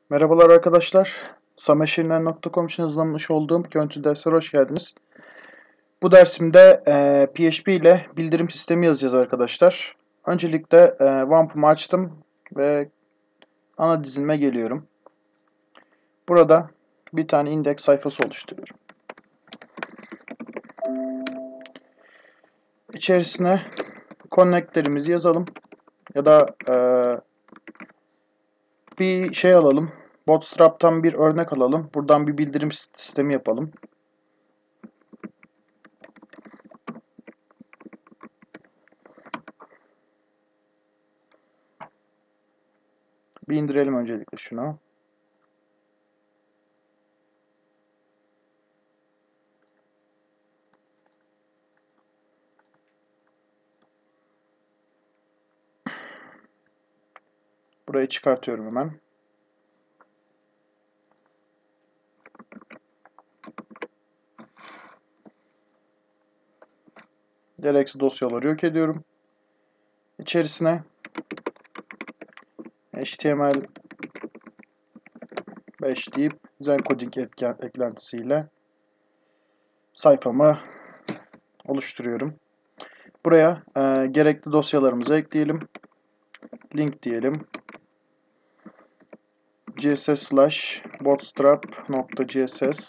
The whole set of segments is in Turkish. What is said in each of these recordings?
Merhabalar arkadaşlar. Sameşirler.com için hazırlamış olduğum görüntü dersine hoş geldiniz. Bu dersimde PHP ile bildirim sistemi yazacağız arkadaşlar. Öncelikle WAMP'ımı açtım ve ana dizilime geliyorum. Burada bir tane index sayfası oluşturuyorum. İçerisine connect'lerimizi yazalım. Ya da bir şey alalım. Bootstrap'tan bir örnek alalım. Buradan bir bildirim sistemi yapalım. Bir indirelim öncelikle şunu. Burayı çıkartıyorum hemen. Gereksiz dosyaları yok ediyorum. İçerisine HTML5 deyip Zencoding eklentisiyle sayfamı oluşturuyorum. Buraya gerekli dosyalarımızı ekleyelim. Link diyelim. css/bootstrap.css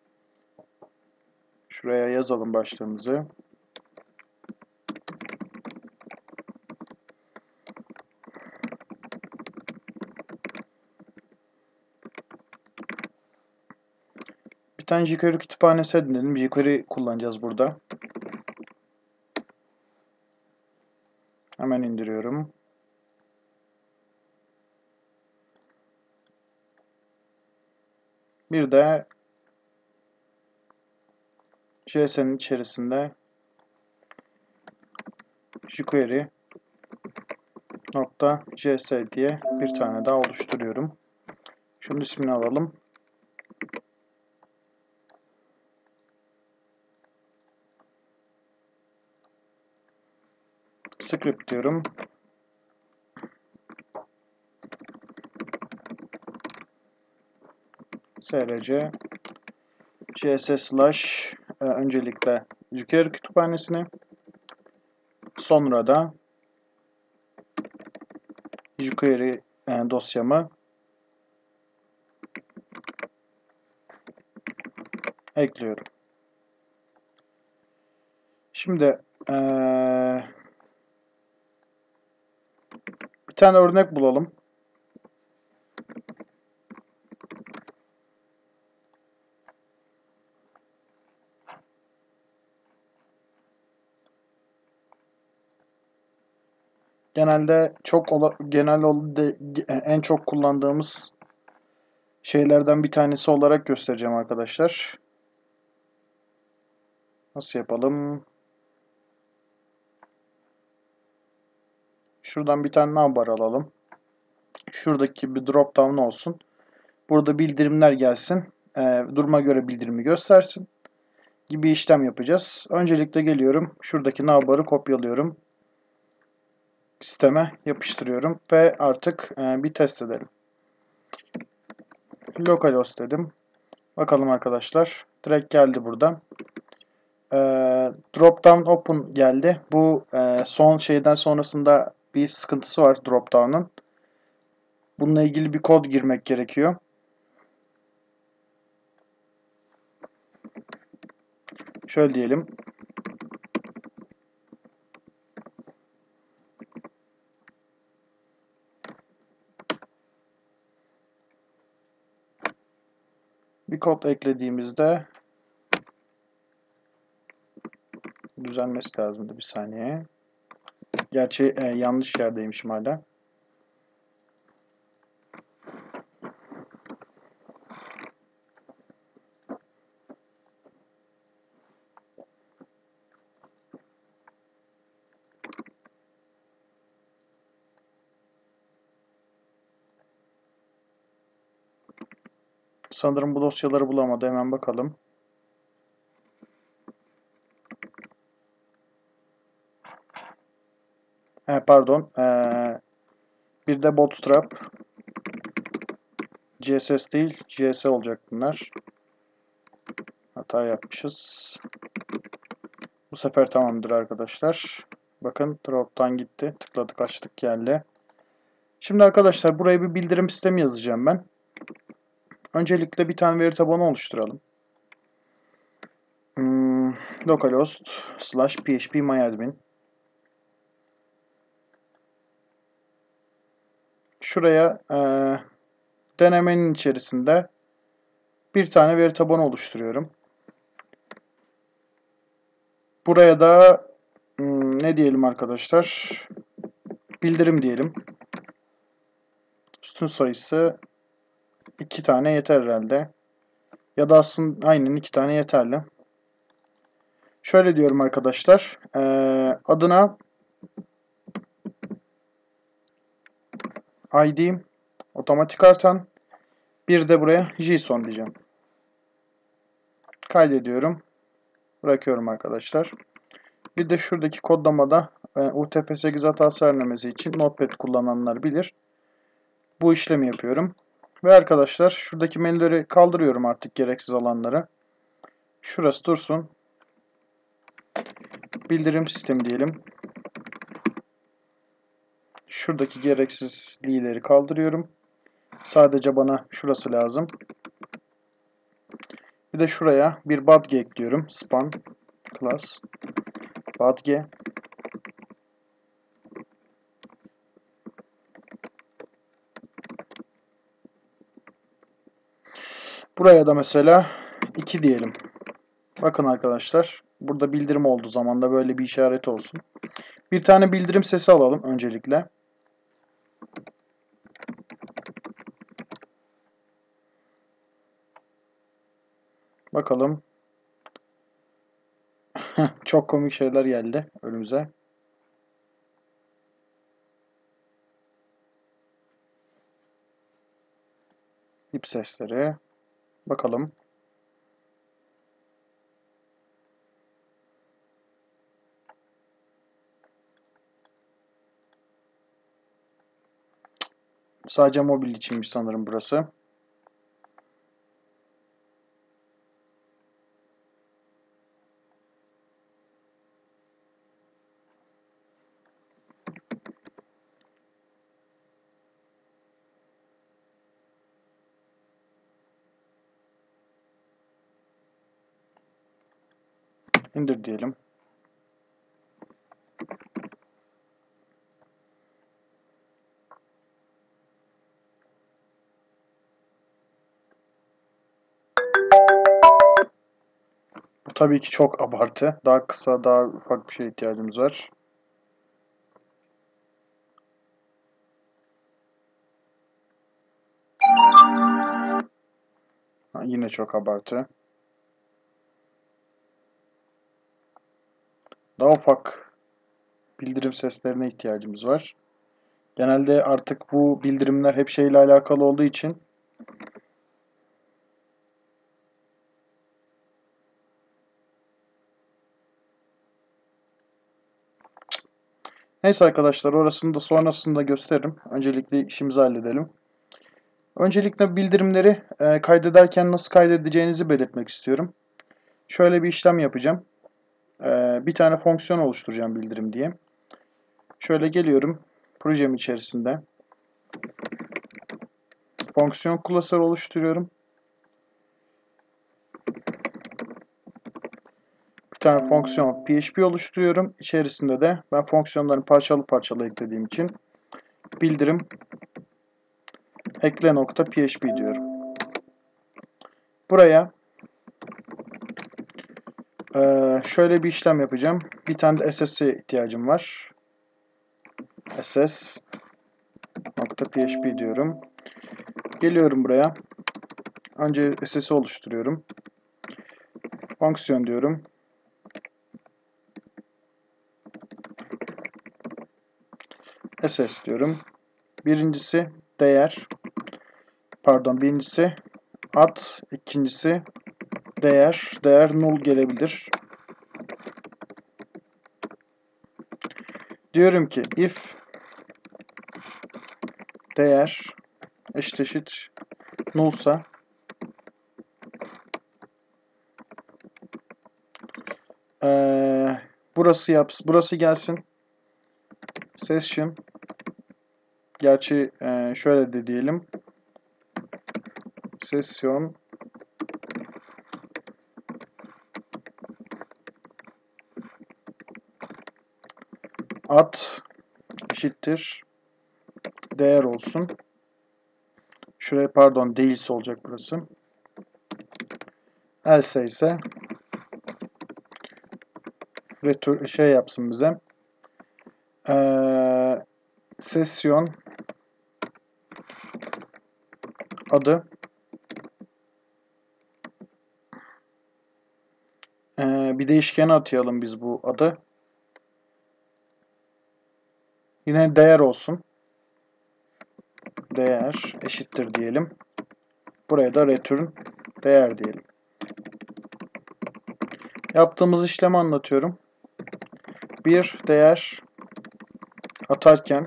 Şuraya yazalım başlığımızı. Bir tane jQuery kütüphanesi edinelim. jQuery kullanacağız burada. Hemen indiriyorum. Bir de JS'nin içerisinde jQuery.js diye bir tane daha oluşturuyorum. Şunun ismini alalım. Script diyorum. src cs/ öncelikle jQuery kütüphanesini, sonra da jQuery dosyamı ekliyorum. Şimdi bir tane örnek bulalım. Genelde en çok kullandığımız şeylerden bir tanesi olarak göstereceğim arkadaşlar. Nasıl yapalım? Şuradan bir tane navbar alalım. Şuradaki bir drop down olsun. Burada bildirimler gelsin. Duruma göre bildirimi göstersin. Gibi işlem yapacağız. Öncelikle geliyorum. Şuradaki navbarı kopyalıyorum. Sisteme yapıştırıyorum. Ve artık bir test edelim. Localhost dedim. Bakalım arkadaşlar. Direkt geldi burada. Dropdown open geldi. Bu son şeyden sonrasında bir sıkıntısı var dropdown'un. Bununla ilgili bir kod girmek gerekiyor. Şöyle diyelim. Bir kod eklediğimizde düzelmesi lazımdı, bir saniye. Gerçi yanlış yerdeymişim hala. Sanırım bu dosyaları bulamadı. Hemen bakalım. Pardon. Bir de Bootstrap CSS değil, GS olacak bunlar. Hata yapmışız. Bu sefer tamamdır arkadaşlar. Bakın drop'tan gitti. Tıkladık, açtık geldi. Şimdi arkadaşlar buraya bir bildirim sistemi yazacağım ben. Öncelikle bir tane veri tabanı oluşturalım. Localhost / phpMyAdmin. Şuraya denemenin içerisinde bir tane veri tabanı oluşturuyorum. Buraya da ne diyelim arkadaşlar? Bildirim diyelim. Sütun sayısı 2 tane yeter herhalde. Ya da aslında aynen 2 tane yeterli. Şöyle diyorum arkadaşlar. Adına ID otomatik artan, bir de buraya JSON diyeceğim. Kaydediyorum. Bırakıyorum arkadaşlar. Bir de şuradaki kodlamada UTF-8 hatası vermemesi için Notepad kullananlar bilir. Bu işlemi yapıyorum. Ve arkadaşlar şuradaki menüleri kaldırıyorum artık, gereksiz alanları. Şurası dursun. Bildirim sistemi diyelim. Şuradaki gereksizlikleri kaldırıyorum. Sadece bana şurası lazım. Bir de şuraya bir badge ekliyorum. Span class badge. Buraya da mesela 2 diyelim. Bakın arkadaşlar. Burada bildirim olduğu zaman da böyle bir işaret olsun. Bir tane bildirim sesi alalım öncelikle. Bakalım. Çok komik şeyler geldi önümüze. Bip sesleri. Bakalım. Sadece mobil içinmiş sanırım burası. İndir diyelim. Bu tabii ki çok abartı. Daha kısa, daha ufak bir şeye ihtiyacımız var. Yine çok abartı. Daha ufak bildirim seslerine ihtiyacımız var. Genelde artık bu bildirimler hep şeyle alakalı olduğu için neyse arkadaşlar, orasını da sonrasında gösteririm. Öncelikle işimizi halledelim. Öncelikle bildirimleri kaydederken nasıl kaydedeceğinizi belirtmek istiyorum. Şöyle bir işlem yapacağım. Bir tane fonksiyon oluşturacağım bildirim diye. Şöyle geliyorum. Projem içerisinde fonksiyon klasörü oluşturuyorum. Bir tane fonksiyon PHP oluşturuyorum. İçerisinde de ben fonksiyonların parçalı parçalı eklediğim için bildirim ekle.php diyorum. Buraya şöyle bir işlem yapacağım. Bir tane de SS'e ihtiyacım var. ss.php diyorum. Geliyorum buraya. Önce SS'i oluşturuyorum. Fonksiyon diyorum. SS diyorum. Birincisi ad, ikincisi değer null gelebilir. Diyorum ki if değer eşit nullsa burası gelsin. Session, gerçi şöyle de diyelim. Session ad eşittir değer olsun. Şuraya pardon değilse olacak burası. Else ise return şey yapsın bize. Session adı bir değişkene atayalım biz bu adı. Yine değer olsun. Değer eşittir diyelim. Buraya da return değer diyelim. Yaptığımız işlemi anlatıyorum. Bir değer atarken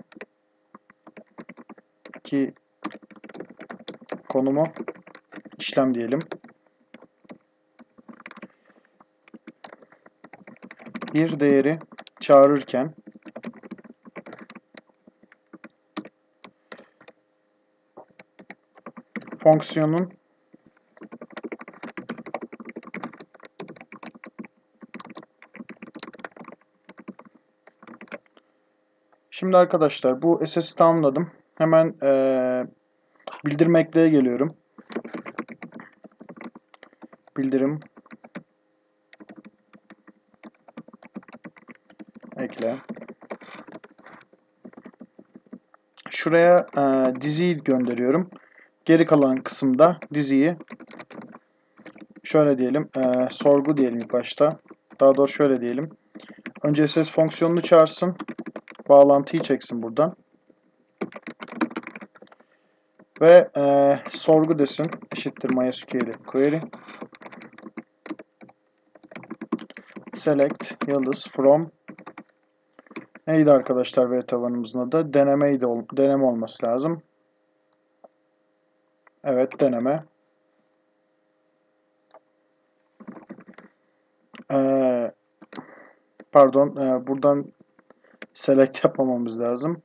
ki konumu işlem diyelim. Bir değeri çağırırken fonksiyonun Şimdi arkadaşlar bu SS'i tamamladım. Hemen bildirim ekleye geliyorum. Bildirim ekle. Şuraya diziyi gönderiyorum. Geri kalan kısımda diziyi şöyle diyelim. Sorgu diyelim ilk başta. Daha doğrusu şöyle diyelim. Önce SS fonksiyonunu çağırsın. Bağlantıyı çeksin buradan. Ve sorgu desin. Eşittir MySQL query. Select yıldız from neydi arkadaşlar veri tabanımızın adı? Deneme olması lazım. Evet, deneme. Pardon, buradan select yapmamamız lazım.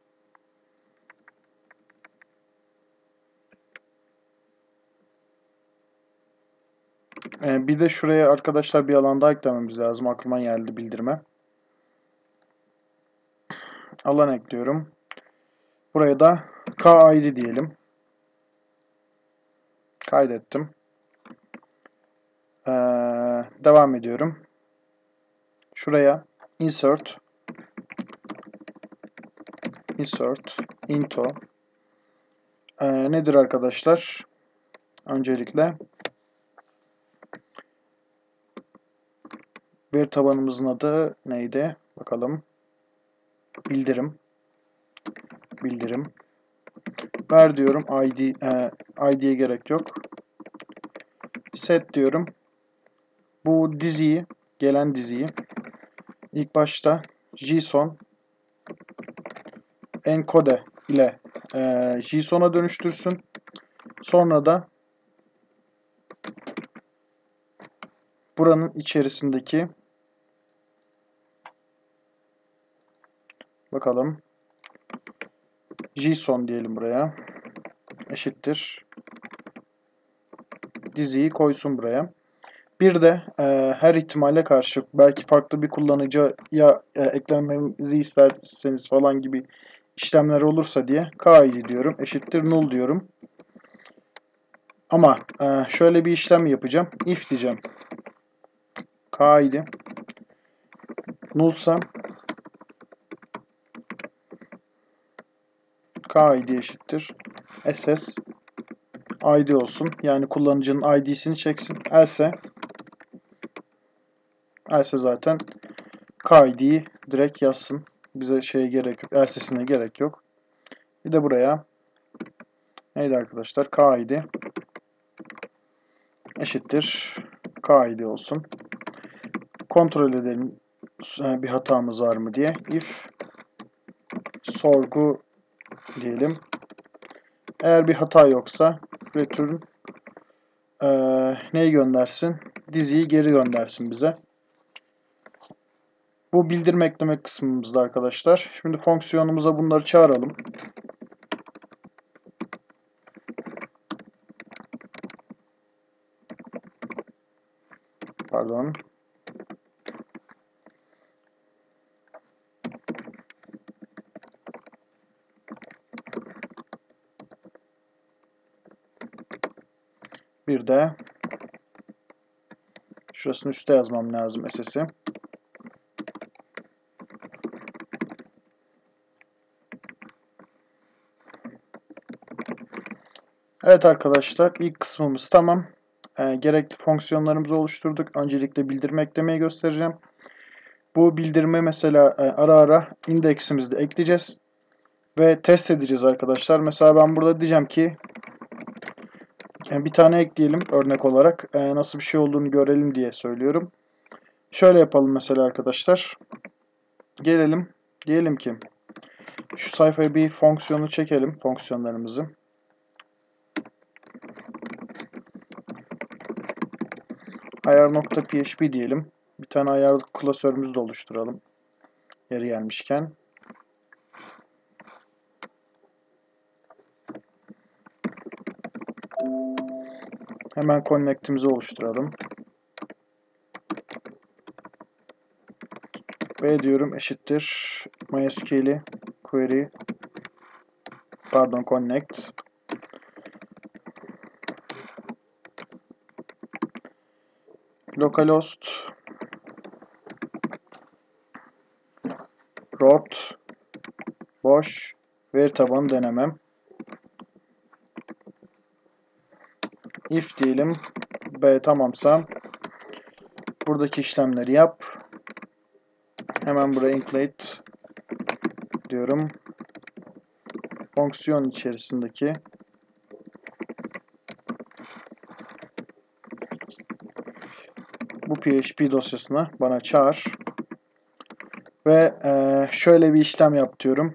Bir de şuraya arkadaşlar bir alan daha eklememiz lazım. Aklıma geldi bildirime. Alan ekliyorum. Buraya da KID diyelim. Kaydettim. Devam ediyorum. Şuraya insert into nedir arkadaşlar? Öncelikle veri tabanımızın adı neydi? Bakalım. Bildirim. Ver diyorum. ID'ye gerek yok. Set diyorum. Bu diziyi, gelen diziyi ilk başta JSON encode ile JSON'a dönüştürsün. Sonra da buranın içerisindeki bakalım JSON diyelim buraya. Eşittir. Diziyi koysun buraya. Bir de her ihtimale karşı belki farklı bir kullanıcıya eklememizi isterseniz falan gibi işlemler olursa diye KID diyorum. Eşittir null diyorum. Ama şöyle bir işlem yapacağım. If diyeceğim. KID nullsa KID eşittir SS ID olsun. Yani kullanıcının ID'sini çeksin. Else zaten KID'yi direkt yazsın. Bize şeye gerek yok. Else'sine gerek yok. Bir de buraya neydi arkadaşlar? KID eşittir KID olsun. Kontrol edelim bir hatamız var mı diye. If sorgu diyelim. Eğer bir hata yoksa return neyi göndersin? Diziyi geri göndersin bize. Bu bildirim ekleme kısmımızda arkadaşlar. Şimdi fonksiyonumuza bunları çağıralım. Pardon. Bir de şurasını üste yazmam lazım SS'i. Evet arkadaşlar, ilk kısmımız tamam. Gerekli fonksiyonlarımızı oluşturduk. Öncelikle bildirme eklemeyi göstereceğim. Bu bildirime mesela ara ara indeksimizde ekleyeceğiz. Ve test edeceğiz arkadaşlar. Mesela ben burada diyeceğim ki bir tane ekleyelim örnek olarak. Nasıl bir şey olduğunu görelim diye söylüyorum. Şöyle yapalım mesela arkadaşlar. Gelelim. Diyelim ki şu sayfaya bir fonksiyonu çekelim. Fonksiyonlarımızı. Ayar.php diyelim. Bir tane ayar klasörümüzü de oluşturalım. Yeri gelmişken. Hemen connect'imizi oluşturalım. B diyorum eşittir MySQL'i query connect localhost root boş veri tabanı denemem if diyelim B tamamsa buradaki işlemleri yap. Hemen buraya include diyorum. Fonksiyon içerisindeki bu PHP dosyasını bana çağır. Ve şöyle bir işlem yap diyorum.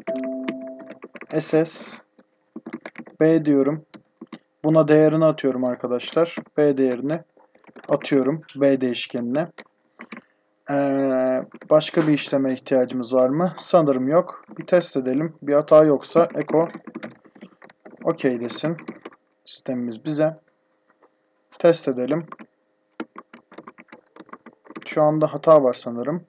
SS B diyorum. Buna değerini atıyorum arkadaşlar. B değerini atıyorum. B değişkenine. Başka bir işleme ihtiyacımız var mı? Sanırım yok. Bir test edelim. Bir hata yoksa echo OK desin. Sistemimiz bize. Test edelim. Şu anda hata var sanırım.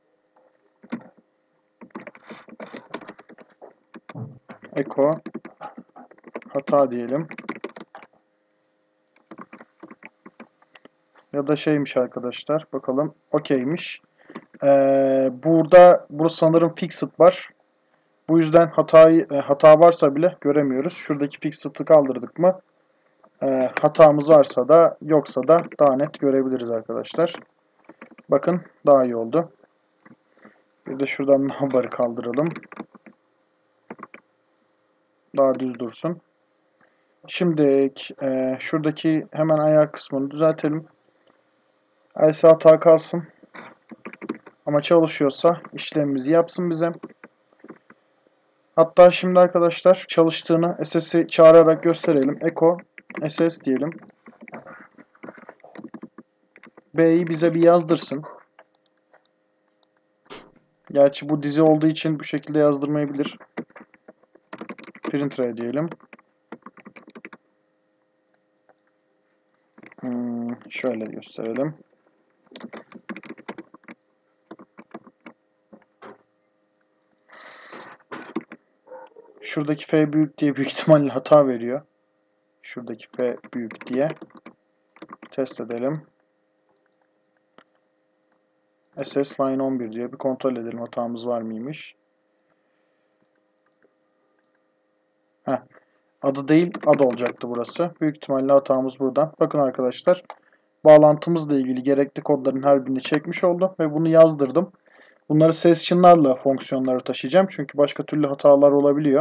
Echo hata diyelim. Ya da şeymiş arkadaşlar. Bakalım. OK'ymiş. Burada sanırım fixed var. Bu yüzden hata varsa bile göremiyoruz. Şuradaki fixed'ı kaldırdık mı hatamız varsa da yoksa da daha net görebiliriz arkadaşlar. Bakın daha iyi oldu. Bir de şuradan navbar'ı kaldıralım. Daha düz dursun. Şimdi şuradaki hemen ayar kısmını düzeltelim. Else hata kalsın. Ama çalışıyorsa işlemimizi yapsın bize. Hatta şimdi arkadaşlar çalıştığını SS'i çağırarak gösterelim. Echo SS diyelim. B'yi bize bir yazdırsın. Gerçi bu dizi olduğu için bu şekilde yazdırmayabilir. Print ray diyelim. Şöyle gösterelim. Şuradaki F büyük diye büyük ihtimalle hata veriyor. Şuradaki F büyük diye. Test edelim. SS line 11 diye bir kontrol edelim hatamız var mıymış. Adı değil adı olacaktı burası. Büyük ihtimalle hatamız buradan. Bakın arkadaşlar. Bağlantımızla ilgili gerekli kodların her birini çekmiş oldu. Ve bunu yazdırdım. Bunları session'larla fonksiyonlara taşıyacağım. Çünkü başka türlü hatalar olabiliyor.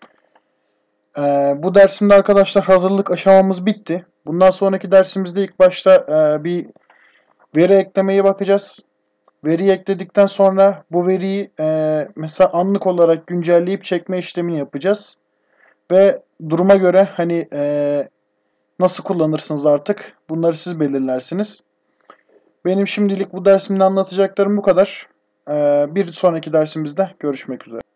Bu dersimde arkadaşlar hazırlık aşamamız bitti. Bundan sonraki dersimizde ilk başta bir veri eklemeye bakacağız. Veriyi ekledikten sonra bu veriyi mesela anlık olarak güncelleyip çekme işlemini yapacağız. Ve duruma göre hani Nasıl kullanırsınız artık? Bunları siz belirlersiniz. Benim şimdilik bu dersimde anlatacaklarım bu kadar. Bir sonraki dersimizde görüşmek üzere.